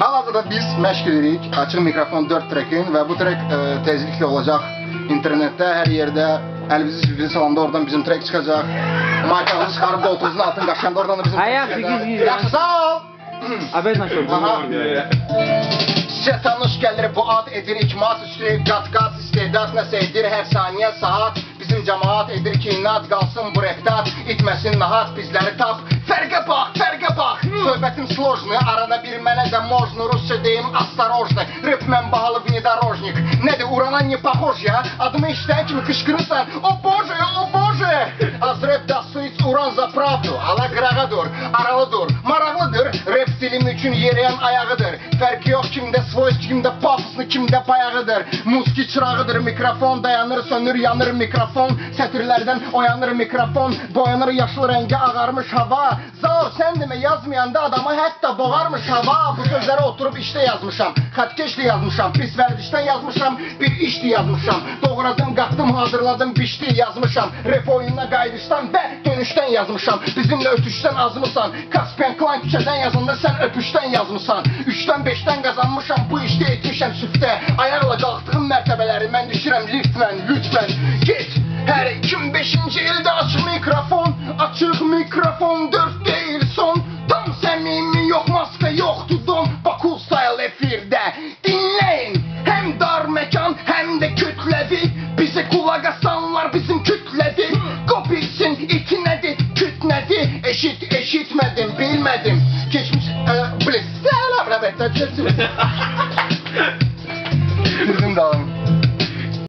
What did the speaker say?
Hal-hazırda biz məşq edirik Açıq Mikrofon 4 trekin və bu trek tezliklə olacaq internetdə, hər yerdə. Əlbizi salanda oradan bizim trek çıxacaq. Markanızı çıxarıb qoltuğunuzun altını qaşıyanda oradan da bizim trek çıxacaq. Yaxşı, sağ ol! Abed naşır. Sizə tanış gəlir bu ad edirik mat üstü, qat-qat istedat nəsə edir hər saniyə saat. Bizim cəmaat edir ki inat qalsın bu reptat, itməsin nahat bizləri tap. Fərqə bax, fərqə bax. Söhbətim slojni, arada bir mənə də mojnu, rusça deyim astarojni. Rep mən bahalı vnidorojnik. Nədir, urana ne pahoj ya? Adımı işləyən kimi qışqırırsan. O bože, o bože! Az rep dasıç uran za pravdu. Ala qırağa dur, aralı dur. Maraqlıdır, rep stilim üçün yeriyən ayağıdır. Fərqi yox kimdə svoyst, kimdə pafoslu, kimdə bayağıdır. Muski çırağıdır, mikrofon dayanır, sönür, yanır mikrofon. Sətirlərdən oyanır mikrofon. Boyanır yaşlı rəngi ağarmış hava. Zaur sən demə yazmayanda adamı hətta boğarmış hava. Bu sözləri oturub işdə yazmışam. Xətkeşli yazmışam, pis vərdişdən yazmışam. Bir işli yazmışam. Doğradım, qatdım, hazırladım, bişdi yazmışam. Rep oyununa qayıdışdan və dönüşdən yazmışam. Bizimlə ötüşdən azmısan. Kaspian Klan küçədən yazanda sən öpüşdən yazmışsan. 3-dən 5-dən qazanmışam, bu işdə etmişəm süftə. Ayaqla qalxdığım mərtəbələri mən düşürəm lütfən, lütfən. Get! Hər 2005-ci ildə açıq mikrofon, açıq mikrofon 4 deyil son. Tam səmimi, yox maska, yoxdur don. Baku style efirdə dinləyin. Həm dar məkan, həm də kütləvi. Bizə qulaq asanlar bizim kütləvi. Qobilsin, iti nədir, küt nədir? Eşitmədim, bilmədim. Keçmiş, bliss.